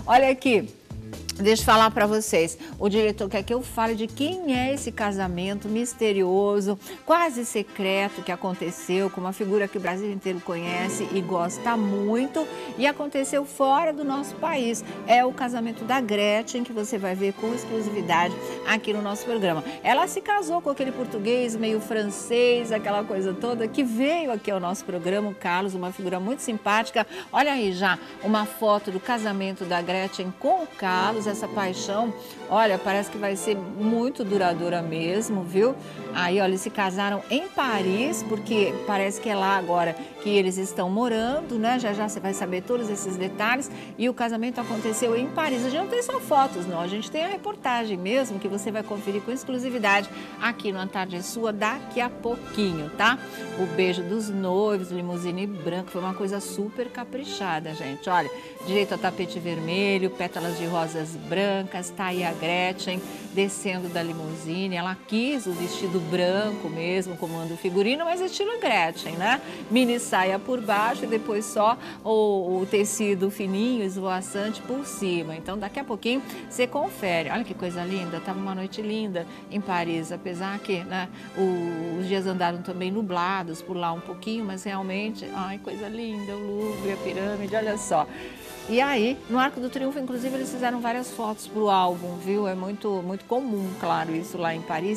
Olha aqui. Deixa eu falar para vocês, o diretor quer que eu fale de quem é esse casamento misterioso, quase secreto que aconteceu com uma figura que o Brasil inteiro conhece e gosta muito e aconteceu fora do nosso país. É o casamento da Gretchen, que você vai ver com exclusividade aqui no nosso programa. Ela se casou com aquele português meio francês, aquela coisa toda, que veio aqui ao nosso programa, o Carlos, uma figura muito simpática. Olha aí já uma foto do casamento da Gretchen com o Carlos. Essa paixão, olha, parece que vai ser muito duradoura mesmo, viu? Aí, olha, eles se casaram em Paris, porque parece que é lá agora que eles estão morando, né? Já já você vai saber todos esses detalhes. E o casamento aconteceu em Paris. A gente não tem só fotos, não. A gente tem a reportagem mesmo, que você vai conferir com exclusividade aqui no A Tarde é Sua daqui a pouquinho, tá? O beijo dos noivos, limusine branco, foi uma coisa super caprichada, gente. Olha, direito a tapete vermelho, pétalas de rosas brancas, tá aí a Gretchen descendo da limusine. Ela quis o vestido branco mesmo, como anda o figurino, mas estilo Gretchen, né? Mini saia por baixo e depois só o tecido fininho, esvoaçante por cima. Então, daqui a pouquinho você confere. Olha que coisa linda, tava uma noite linda em Paris, apesar que, né, os dias andaram também nublados por lá um pouquinho, mas realmente, ai, coisa linda, o Louvre, a pirâmide, olha só. E aí, no Arco do Triunfo, inclusive, eles fizeram várias fotos para o álbum, viu? É muito comum, claro, isso lá em Paris.